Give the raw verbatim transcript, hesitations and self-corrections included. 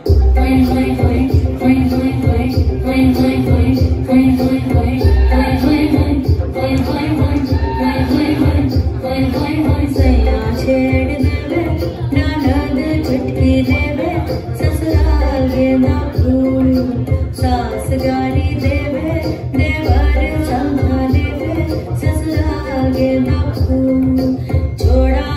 छेड़ देवे ननद चुटकी देवे ससुराल गेंदा फूल सास गाली देवे देवर संभा देवे ससुराल गेंदा फूल छोड़ा